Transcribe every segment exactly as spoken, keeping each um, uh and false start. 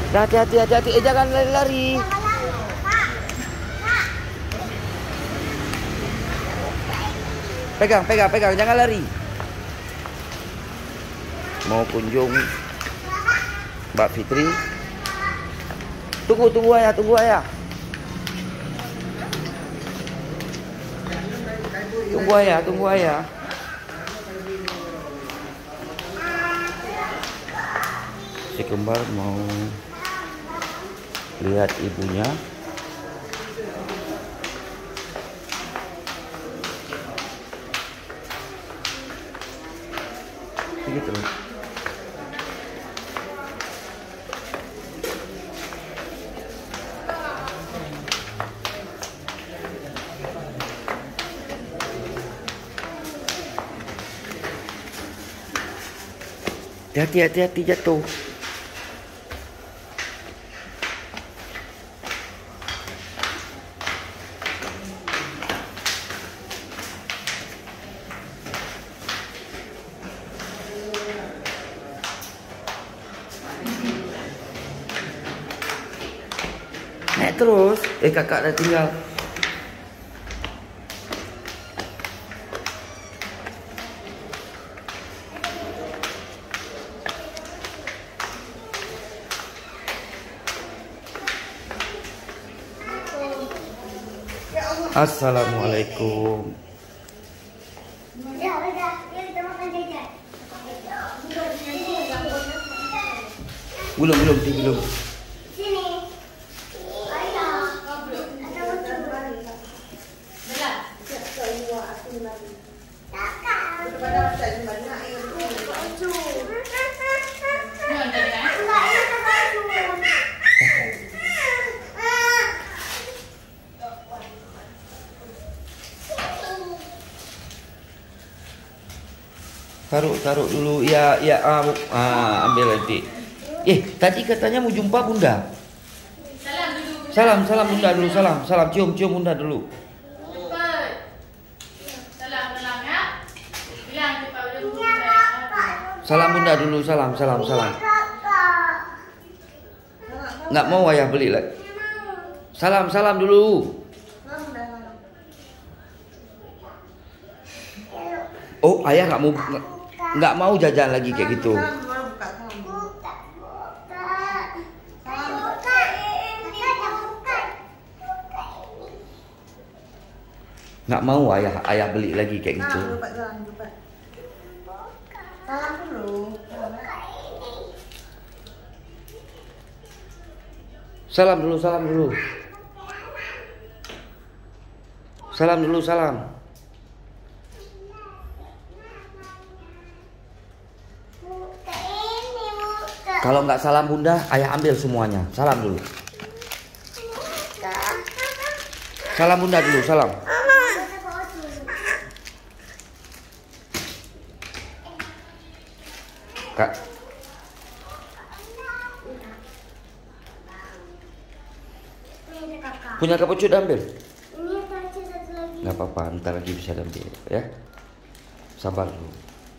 Hati-hati, hati-hati. Eh, jangan lari-lari. Pegang, pegang, pegang. Jangan lari. Mau kunjung Mbak Fitri. Tunggu, tunggu ayah, tunggu ayah. Tunggu ayah, tunggu ayah. Si kembar mau lihat ibunya. Begitu. Hati-hati, hati-hati jatuh. Naik terus. Eh, kakak dah tinggal. Assalamualaikum. Ya udah, ya kita makan jajan. Belum, belum, belum. Sini. Ayo. Ada lucu. Bela. Kakak. Lucu. Enggak, ini ada baju. Taruh, taruh dulu. Ya, ya, ah, ah, ambil nanti. Eh, tadi katanya mau jumpa bunda. Salam dulu. Salam, salam bunda dulu. Salam, salam. Cium, cium bunda dulu. Cepat. Salam, salam ya. Bilang cepat udah bunda. Salam bunda dulu. Salam, salam, salam. Kakak. Nggak mau ayah beli lagi. Salam, salam dulu. Oh, ayah nggak mau nggak mau jajan lagi kayak gitu. Nggak mau ayah ayah beli lagi kayak gitu. Salam dulu. Salam dulu, salam dulu. Salam dulu, salam. Kalau nggak salam bunda, ayah ambil semuanya. Salam dulu. Salam bunda dulu, salam. Kak. Punya Kak Pucut ambil. Nggak apa-apa, ntar lagi bisa ambil ya. Sabar dulu.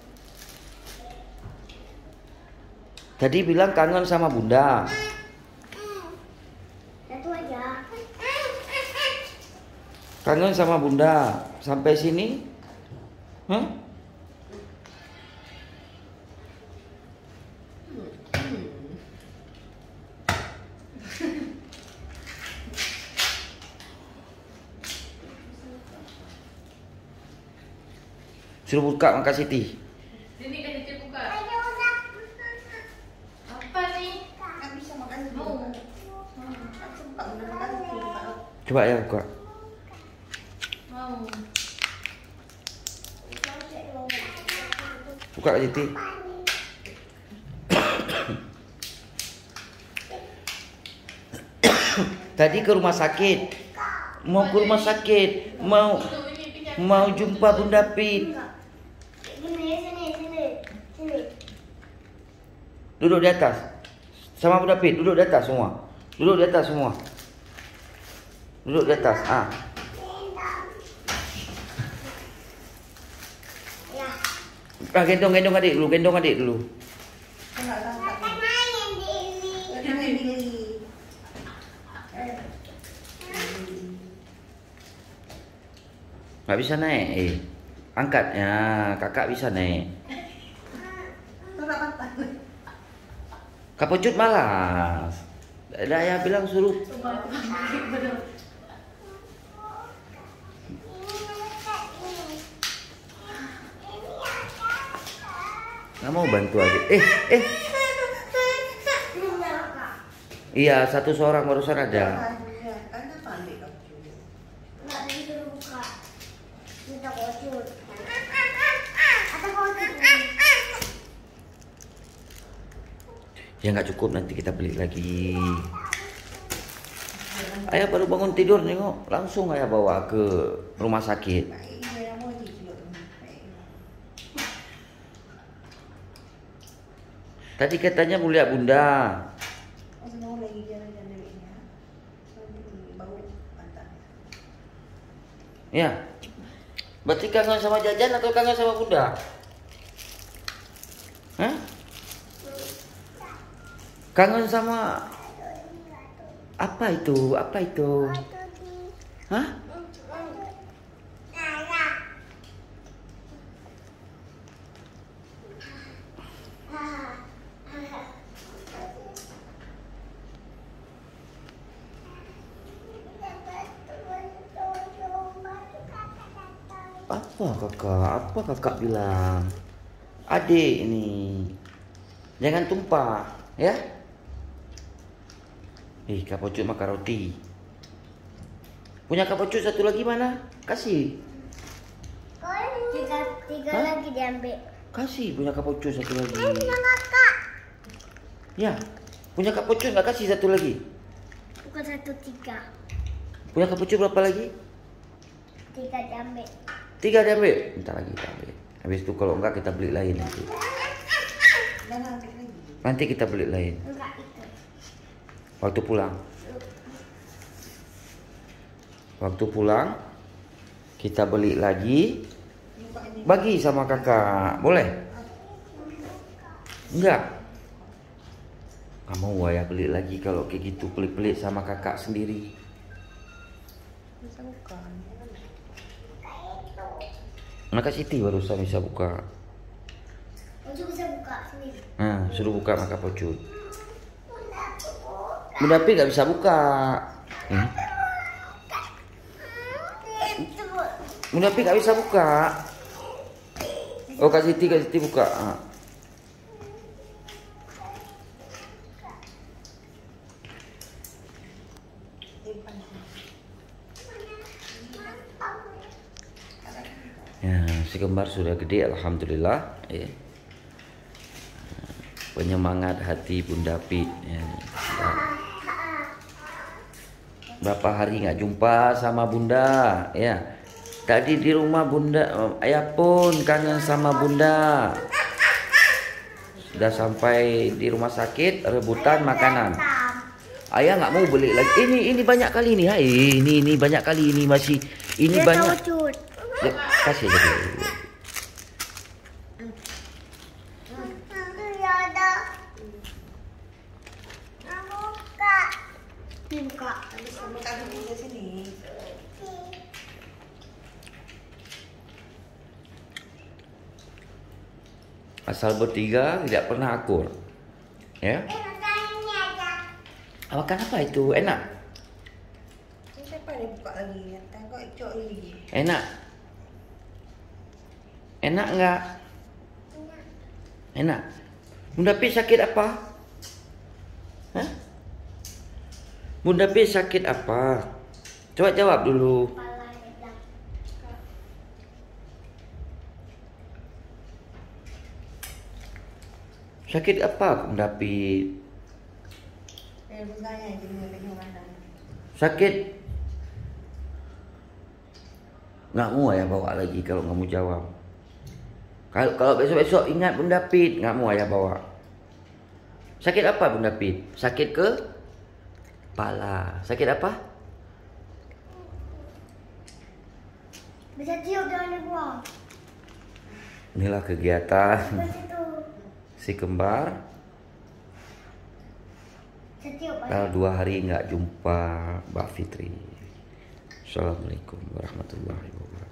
Tadi bilang kangen sama bunda. Satu aja. Kangen sama bunda. Sampai sini? Hah? Suruh buka Maka Siti. Sini kan dia buka. Apa nih? Nggak bisa makan dulu. Cepat bener kan? Coba ya buka. Mau. Buka Kak Siti. Tadi ke rumah sakit. Mau ke rumah sakit. Mau mau jumpa Bunda Pit. Sini, sini, sini, sini. Duduk di atas. Sama Bunda Pit, duduk di atas semua. Duduk di atas semua. Duduk di atas. Ah. Ya. Ah, gendong gendong adik dulu, gendong adik dulu. Enggak Makan main di ini. Lagi main di Nggak bisa naik. Eh, angkat ya, kakak bisa naik. Tolak apa? Kak Pucut malas. Dah ayah bilang suruh. Nggak mau bantu adik. Eh, eh. Iya, satu seorang barusan ada. Kenapa ambil kamu? Nggak disuruh buka. Minta kocut. Atau kocut. Ya nggak cukup, nanti kita beli lagi. Ayah baru bangun tidur nengok, langsung ayah bawa ke rumah sakit. Tadi katanya mau lihat bunda. Ya, berarti kangen sama jajan atau kangen sama bunda? Hah? Kangen sama apa itu? Apa itu? Hah? Apa kakak? Apa kakak bilang? Adik ini, jangan tumpah, ya? Eh, Kak Pucut makan roti. Punya Kak Pucut satu lagi mana? Kasih. Tiga, tiga Hah? lagi diambil. Kasih punya Kak Pucut satu lagi. Eh, punya kakak. Ya, punya Kak Pucut nggak kasih satu lagi? Bukan satu tiga. Punya Kak Pucut berapa lagi? Tiga diambil. Tiga diambil. Bentar lagi kita ambil. Habis itu kalau enggak kita beli lain nanti. Nanti kita beli lain. Enggak itu. Waktu pulang. Waktu pulang kita beli lagi. Bagi sama kakak. Boleh? Enggak. Nggak mau ayah beli lagi kalau kayak gitu, pelit-pelit sama kakak sendiri. Bisa bukan. Maka Siti barusan bisa buka. Untuk bisa buka sendiri. Nah, suruh buka maka Pucut. Bunda Pi nggak bisa buka. Hmm? Bunda Pi nggak bisa buka. Oh, Kak Siti, Kak Siti buka. Ah. Ya, si kembar sudah gede, alhamdulillah. Ya. Penyemangat hati Bunda Pi. Ya. Berapa hari nggak jumpa sama Bunda, ya. Tadi di rumah Bunda, ayah pun kangen sama Bunda. Sudah sampai di rumah sakit, rebutan makanan. Ayah nggak mau beli lagi. Ini ini banyak kali nih, hai. Ini ini banyak kali ini masih ini Dia banyak. kocut. Ya, kasih aja dulu. Ya ada. Buka. Buka. Habis kamu kasih di sini. Asal bertiga tidak pernah akur. Ya. Makan apa itu? Enak? Siapa yang buka lagi? Tengok icok lagi. Enak? Enak enggak? Enak. Bunda Pi sakit apa? Hah? Bunda Pi sakit apa? Coba jawab dulu. Sakit apa Bunda Pi? Eh, bundanya jadi ngeleng mana? Sakit? Nggak mau ayah bawa lagi kalau nggak mau jawab. Kalau kalau besok-besok ingat Bunda Pit, nggak mau ayah bawa. Sakit apa Bunda Pit? Sakit ke kepala. Sakit apa? Bisa tiup jangan dibuang. Inilah kegiatan Terus itu. si kembar. Bisa tiup. Kalau dua hari nggak jumpa Mbak Fitri. Assalamualaikum warahmatullahi wabarakatuh.